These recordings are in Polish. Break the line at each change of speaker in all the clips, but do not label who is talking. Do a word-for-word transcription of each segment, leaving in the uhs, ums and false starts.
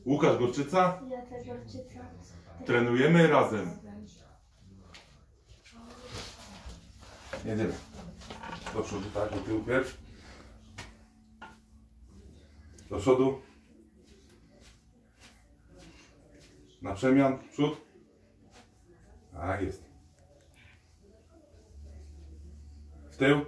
Łukasz Gorczyca.
Jacek Gorczyca.
Trenujemy razem. Jedziemy. Do przodu, tak, do tyłu pierw. Do przodu. Na przemian, przód. Tak jest. W tył.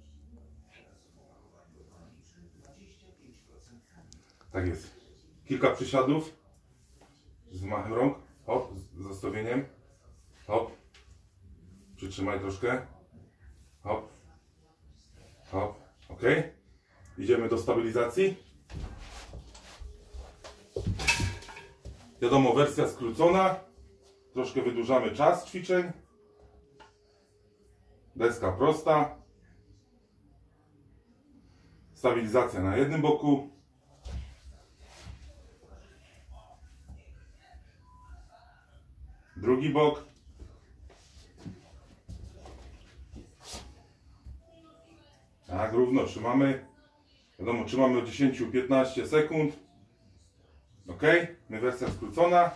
Tak jest. Kilka przysiadów. Z wymachem rąk. Hop, z zastawieniem. Hop. Przytrzymaj troszkę. Hop. Hop. Ok. Idziemy do stabilizacji. Wiadomo, wersja skrócona. Troszkę wydłużamy czas ćwiczeń. Deska prosta. Stabilizacja na jednym boku. Drugi bok. Tak, równo trzymamy. Wiadomo, trzymamy od dziesięciu do piętnastu sekund. Ok, my wersja skrócona.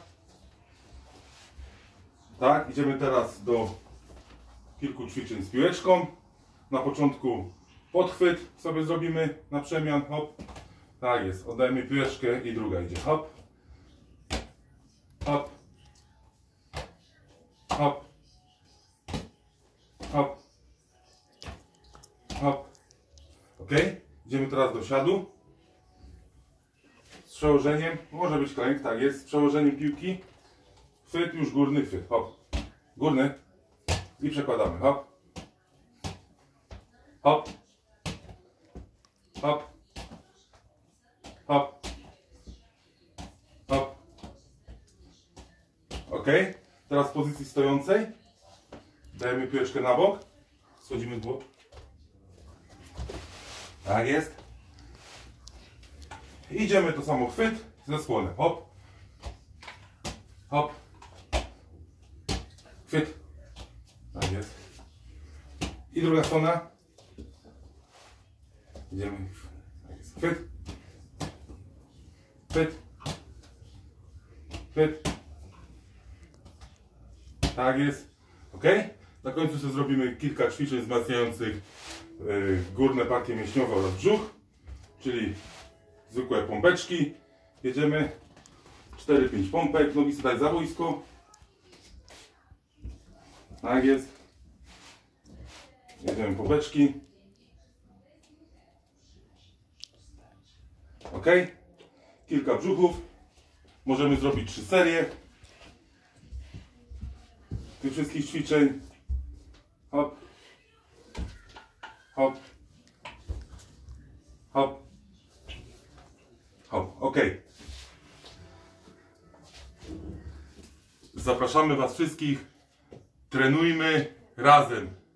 Tak, idziemy teraz do kilku ćwiczeń z piłeczką. Na początku podchwyt sobie zrobimy na przemian. Hop. Tak jest, oddajemy piłeczkę i druga idzie. Hop. Hop. Hop. Hop. Hop. Ok, idziemy teraz do siadu. Z przełożeniem, może być klęk, tak jest, z przełożeniem piłki. Chwyt, już górny chwyt, hop. Górny. I przekładamy, hop. Hop. Hop. Hop. Hop. Ok, teraz w pozycji stojącej. Dajemy piłeczkę na bok. Schodzimy z boku. Tak jest. Idziemy to samo, chwyt ze skłonem. Hop. Hop. Chwyt. Tak jest. I druga strona. Idziemy. Tak jest. Chwyt. Chwyt. Chwyt. Tak jest. Ok. Na końcu sobie zrobimy kilka ćwiczeń wzmacniających yy, górne partie mięśniowe oraz brzuch. Czyli zwykłe pompeczki. Jedziemy. cztery pięć pompek. Nogi sobie daj za wojsko. Tak jest. Jedziemy pompeczki. Ok. Kilka brzuchów. Możemy zrobić trzy serie tych wszystkich ćwiczeń. Hop. Hop. Hop. Hop. Ok. Zapraszamy Was wszystkich. Trenujmy razem.